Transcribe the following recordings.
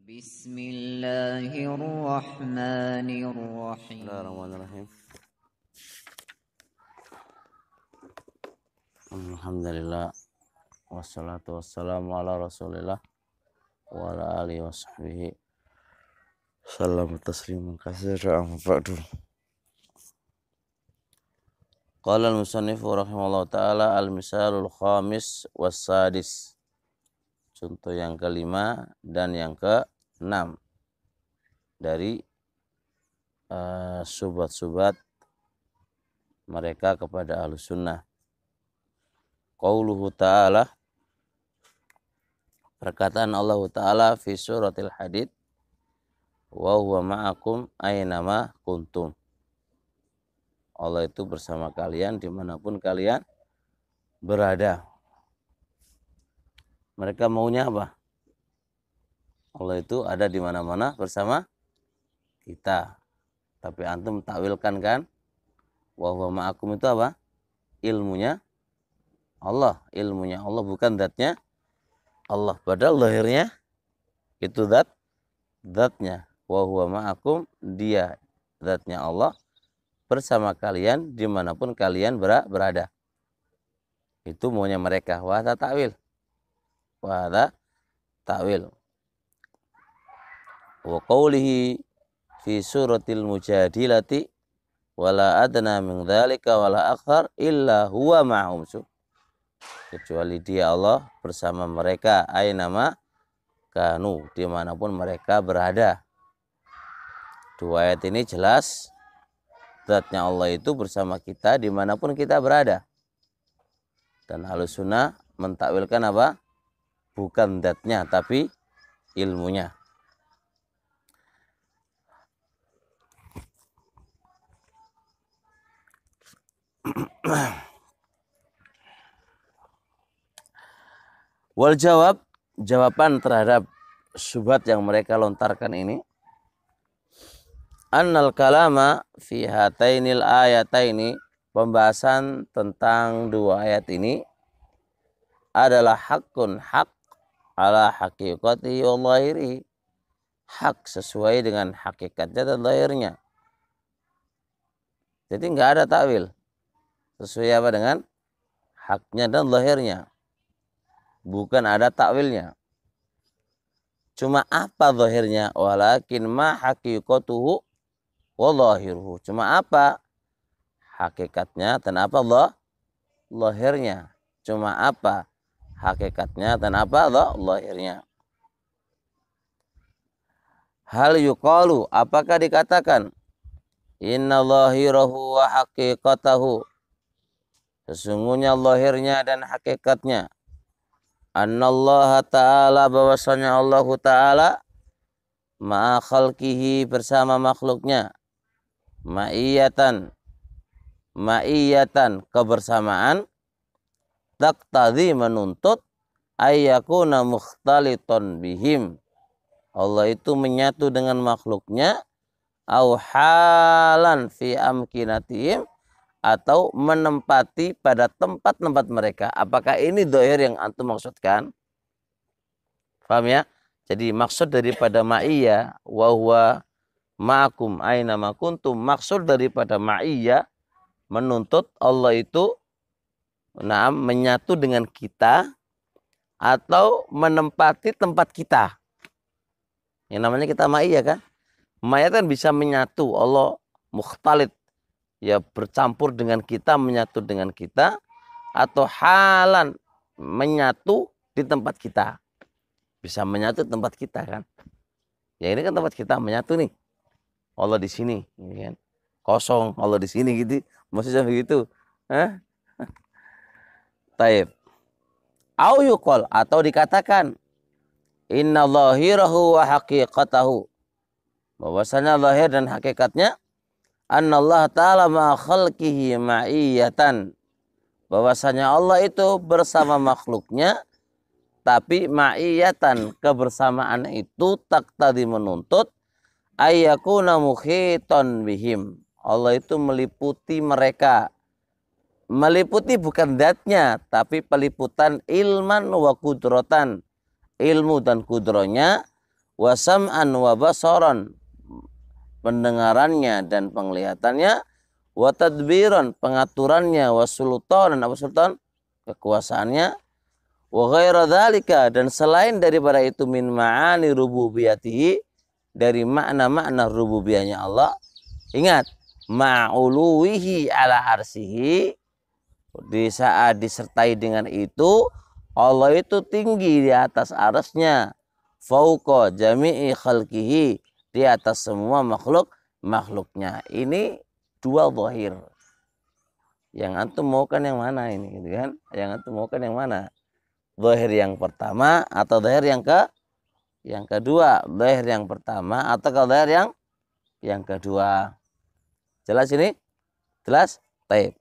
Bismillahirrahmanirrahim. Bismillahirrahmanirrahim. Alhamdulillah wassalatu wassalamu ala Rasulillah wa ala alihi wa sahbihi sallam tasliman katsira amma ba'du. Qala al-musannif rahimahullah ta'ala al-misalul khamis was-sadis. Contoh yang kelima dan yang keenam dari subat-subat mereka kepada Ahlus Sunnah. Qauluhu ta'ala, perkataan Allah Ta'ala fi suratil Hadid, wa huwa ma'akum aynama kuntum. Allah itu bersama kalian dimanapun kalian berada. Mereka maunya apa? Allah itu ada di mana-mana bersama kita. Tapi antum takwilkan kan? Wa huwa ma'akum itu apa? Ilmunya Allah, ilmunya Allah, bukan zatnya Allah. Padahal lahirnya itu zatnya. Wa huwa ma'akum, dia zatnya Allah bersama kalian dimanapun kalian berada. Itu maunya mereka. Wahada takwil. Wahada takwil. Wa qawlihi fi suratil mujadilati wala adna min dzalika wala akthar illa huwa ma'hum. Kecuali dia Allah bersama mereka aynama kanu, dimanapun mereka berada. Dua ayat ini jelas zatnya Allah itu bersama kita dimanapun kita berada. Dan Ahlus Sunnah mentakwilkan apa? Bukan zatnya tapi ilmunya. Wal jawab, jawaban terhadap syubhat yang mereka lontarkan ini, annal kalama fi hatainil ayataini, pembahasan tentang dua ayat ini adalah hakun, hak ala haqiqati wa lahiri, hak sesuai dengan hakikatnya dan lahirnya. Jadi enggak ada takwil, sesuai apa dengan haknya dan lahirnya. Bukan ada takwilnya. Cuma apa zahirnya? Walakin ma haqiqatuhu wa zahiruhu. Cuma apa hakikatnya dan apa zahirnya? Cuma apa hakikatnya dan apa zahirnya? Hal yuqalu, apakah dikatakan inna zahirahu wa haqiqatahu, sesungguhnya zahirnya dan hakikatnya, annallaha ta'ala, bahwasanya Allah Ta'ala ma'a khalqihi, bersama makhluknya, ma'iyatan kebersamaan, taqtadhi, menuntut, ayyakuna mukhtaliton bihim, Allah itu menyatu dengan makhluknya, au halan fi amkinatihim, atau menempati pada tempat-tempat mereka. Apakah ini dhahir yang antum maksudkan? Paham ya? Jadi maksud daripada ma'iyah wa huwa ma'akum aina ma kuntum, maksud daripada ma'iyah menuntut Allah itu menyatu dengan kita atau menempati tempat kita. Yang namanya kita ma'iyah kan? Ma'iyah kan bisa menyatu, Allah mukhtalit, ya bercampur dengan kita, menyatu dengan kita, atau halan menyatu di tempat kita. Bisa menyatu di tempat kita kan. Ya ini kan tempat kita menyatu nih. Allah di sini, kan. Kosong, Allah di sini gitu. Maksudnya begitu. Taib. Au yuqal, atau dikatakan inna zahirahu wa haqiqatahu, bahwasanya zahir dan hakikatnya annallahu ta'ala ma'a khalqihi ma'iyatan, bahwasanya Allah itu bersama makhluknya, tapi ma'iyatan, kebersamaan itu taqtadi, menuntut, ayyakuna mukhiton bihim, Allah itu meliputi mereka. Meliputi bukan zatnya, tapi peliputan ilman wa kudrotan, ilmu dan kudronya, wa sam'an wa basaran, pendengarannya dan penglihatannya, wa tadbiran, pengaturannya, wa sultanan, apa sultan? Kekuasaannya, wa ghaira dzalika, dan selain daripada itu, min ma'ani rububiyatihi, dari makna-makna rububiyahnya Allah. Ingat, ma'uluwihi ala arsihi, di saat disertai dengan itu, Allah itu tinggi di atas arsy-Nya, fauqa jami'i khalqihi, di atas semua makhluknya. Ini dua zahir. Yang antum mau kan yang mana ini, gitu kan? Yang antum mau kan yang mana? Zahir yang pertama atau zahir yang kedua? Zahir yang pertama atau zahir yang kedua? Jelas ini? Jelas? Baik.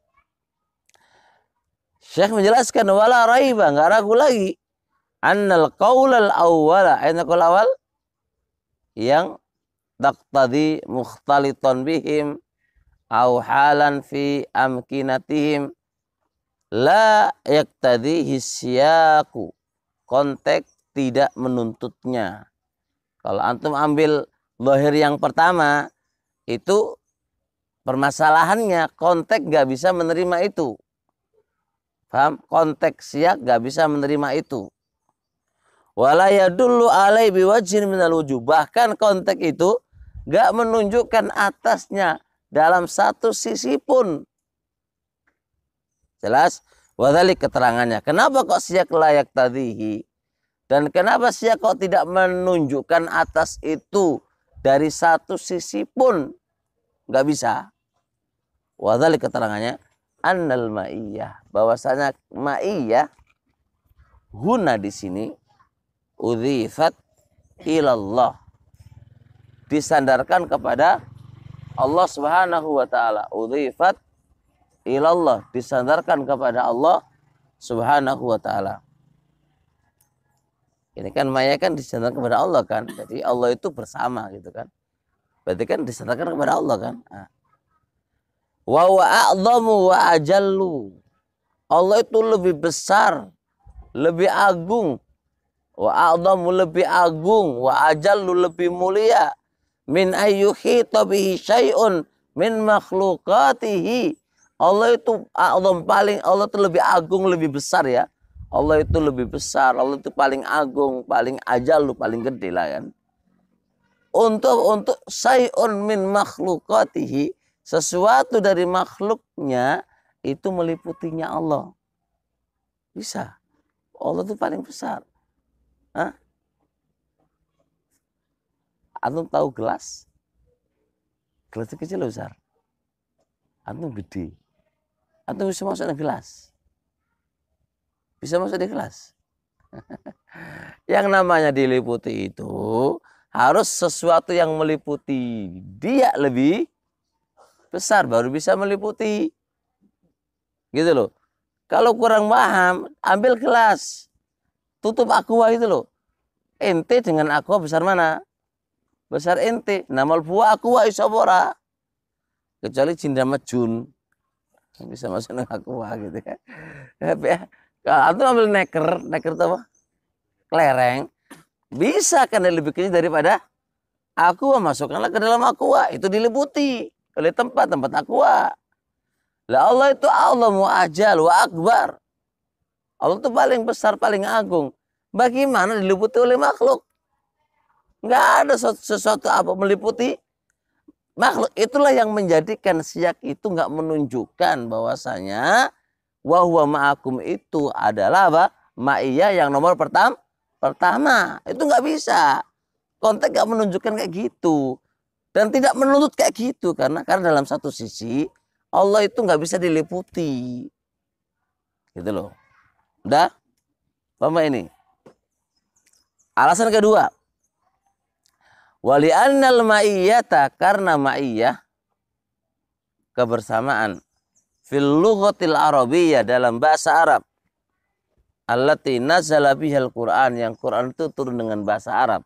Syekh menjelaskan, wala raiba, enggak ragu lagi, annal qaulal awwala, ayat qaul awal yang taqtadi mukhtalitan bihim au halan fi amkinatihim la yaktadi hisyaku, konteks tidak menuntutnya. Kalau antum ambil zahir yang pertama, itu permasalahannya konteks gak bisa menerima itu. Paham? Konteks siyak gak bisa menerima itu. Wala yadullu alai biwajhin minal wujuh, bahkan konteks itu gak menunjukkan atasnya dalam satu sisi pun. Jelas? Wadhalik keterangannya. Kenapa kok siyak layak tadihi? Dan kenapa siyak kok tidak menunjukkan atas itu dari satu sisi pun? Nggak bisa. Wadhalik keterangannya. Annal ma'iyah. Bahwasanya ma'iyah. Huna di sini. Udhifat ilallah. Disandarkan kepada Allah subhanahu wa ta'ala. Udhifat ilallah, disandarkan kepada Allah subhanahu wa ta'ala. Ini kan maya kan disandarkan kepada Allah kan. Jadi Allah itu bersama gitu kan. Berarti kan disandarkan kepada Allah kan. Wa a'zamu wa ajallu. Allah itu lebih besar, lebih agung. Wa a'zamu lebih agung, wa ajallu lebih mulia. Min ayyuhita bihi syai'un min makhlukatihi. Allah itu a'zam, paling, Allah itu lebih agung, lebih besar ya. Allah itu lebih besar, Allah itu paling agung, paling ajallu, paling gede lah kan. Untuk syai'un min makhlukatihi, sesuatu dari makhluknya itu meliputinya Allah. Bisa. Allah itu paling besar. Hah? Antum tahu gelas? Gelas itu kecil atau besar? Antum gede. Antum bisa masuk di gelas. Bisa masuk di gelas. Yang namanya diliputi itu harus sesuatu yang meliputi dia lebih besar baru bisa meliputi. Gitu loh. Kalau kurang paham, ambil gelas. Tutup aqua itu loh. Ente dengan aqua besar mana? Besar ente. Namal buah aqua isobora. Kecuali cinda majun. Bisa masuk dengan aqua gitu ya. Kalau antum ambil neker itu apa? Kelereng. Bisa kan lebih kecil daripada aqua. Masukkanlah ke dalam aqua. Itu diliputi oleh tempat aqua. Lah Allah itu Allah mu'ajal wa akbar. Allah itu paling besar, paling agung. Bagaimana diliputi oleh makhluk? Nggak ada sesuatu apa meliputi makhluk. Itulah yang menjadikan siyak itu nggak menunjukkan bahwasanya wa huwa ma'akum itu adalah apa? Ma'iyah yang nomor pertama. Itu nggak bisa. Konteks nggak menunjukkan kayak gitu. Dan tidak menuntut kayak gitu. Karena dalam satu sisi Allah itu nggak bisa diliputi. Gitu loh. Udah? Paham ini? Alasan kedua. Wali'annal ma'iyyata, karena ma'iyah kebersamaan fil lughatil arabiyyah dalam bahasa Arab. Allati nazala bihal Qur'an, yang Quran itu turun dengan bahasa Arab.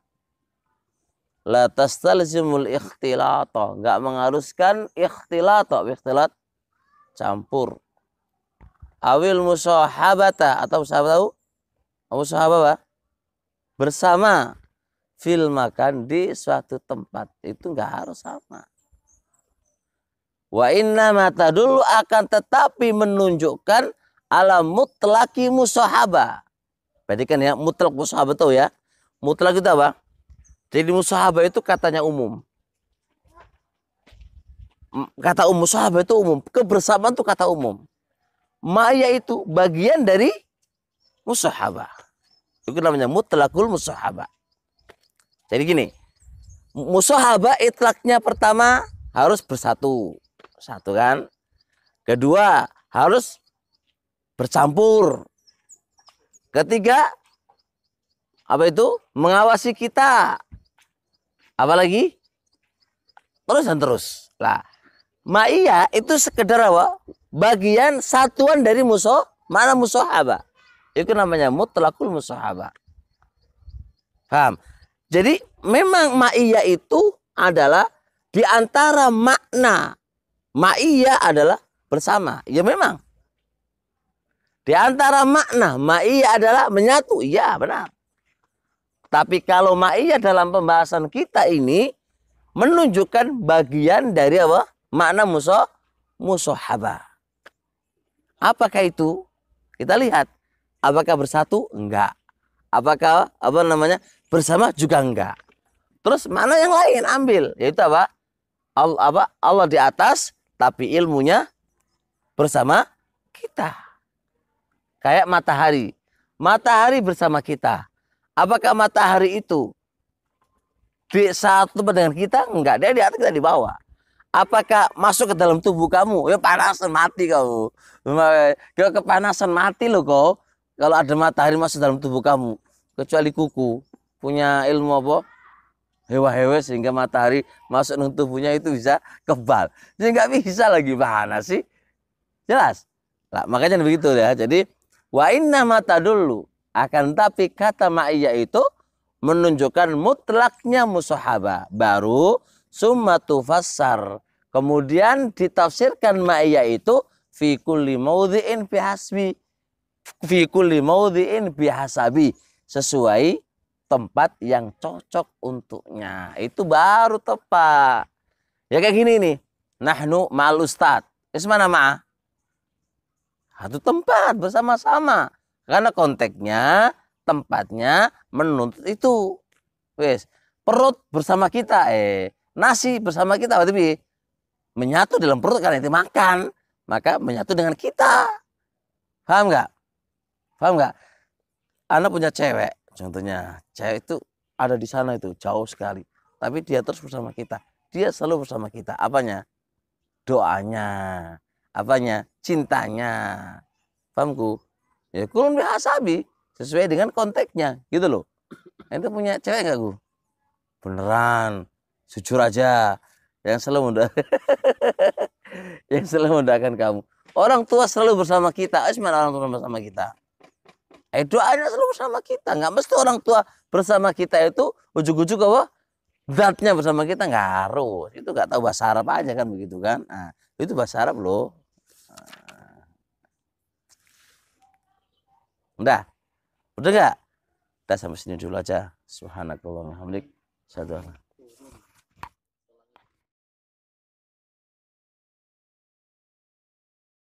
La tastalzimul ikhtilata, enggak mengharuskan ikhtilata, ikhtilat campur. Awil musahabata, atau sahabat tahu? Musahabah bersama fil makan, di suatu tempat. Itu nggak harus sama. Wa inna mata dulu akan tetapi menunjukkan ala mutlaki musahabah. Berarti kan ya, mutlak musahabah tuh ya. Mutlak itu apa? Jadi musahabah itu katanya umum. Kata umum, musahabah itu umum. Kebersamaan itu kata umum. Ma'iyah itu bagian dari musahabah. Itu namanya mutlakul musahabah. Jadi gini, musahabah itlaknya pertama harus bersatu. Satu kan. Kedua, harus bercampur. Ketiga, apa itu? Mengawasi kita. Apalagi? Terus dan terus. Lah, ma'iyah itu sekedar apa? Bagian satuan dari mana musahabah. Itu namanya mutlakul musahabah. Paham? Jadi memang ma'iyah itu adalah di antara makna. Ma'iyah adalah bersama. Ya memang. Di antara makna ma'iyah adalah menyatu. Ya benar. Tapi kalau ma'iyah dalam pembahasan kita ini menunjukkan bagian dari apa? Makna musahabah. Apakah itu? Kita lihat. Apakah bersatu? Enggak. Apakah bersama juga enggak. Terus mana yang lain ambil? Yaitu apa? Allah di atas, tapi ilmunya bersama kita. Kayak matahari. Matahari bersama kita. Apakah matahari itu di satu dengan kita? Enggak. Dia di atas, kita di bawah. Apakah masuk ke dalam tubuh kamu? Ya panasan mati kau. Kepanasan mati loh kau. Kalau ada matahari masuk dalam tubuh kamu. Kecuali kuku. Punya ilmu apa? Hewa-hewa sehingga matahari masuk dalam tubuhnya itu bisa kebal. Jadi nggak bisa lagi, mana sih? Jelas? Nah, makanya begitu ya. Jadi wa inna mata dulu. Akan tapi kata ma'iyah itu menunjukkan mutlaknya musahabah. Baru summa tufassar. Kemudian ditafsirkan ma'iyah itu fi kulli maudhi'in bihasbi. Fi kulli maudhi'in bihasabi. Sesuai tempat yang cocok untuknya. Itu baru tepat. Ya kayak gini nih. Nahnu ma'al ustad. Itu mana ma'ah? Satu tempat bersama-sama. Karena konteksnya, tempatnya menuntut itu. Wes, perut bersama kita, nasi bersama kita, berarti menyatu dalam perut karena itu makan, maka menyatu dengan kita. Paham nggak? Paham nggak? Anak punya cewek, contohnya, cewek itu ada di sana itu jauh sekali, tapi dia terus bersama kita. Dia selalu bersama kita. Apanya? Doanya. Apanya? Cintanya. Pahamku? Ya kulun bihasabi, sesuai dengan konteksnya, gitu loh. Ente punya cewek nggak, Gu? Beneran, jujur aja. Yang selalu mudahkan kamu. Orang tua selalu bersama kita. Mana orang tua bersama kita? Doanya selalu bersama kita. Nggak mesti orang tua bersama kita itu ujug-ujug apa? Zatnya bersama kita nggak harus. Itu nggak tahu bahasa Arab aja kan begitu kan? Nah, itu bahasa Arab loh. Udah nggak? Udah sampai sini dulu aja. Subhanakallahumma wa bihamdik.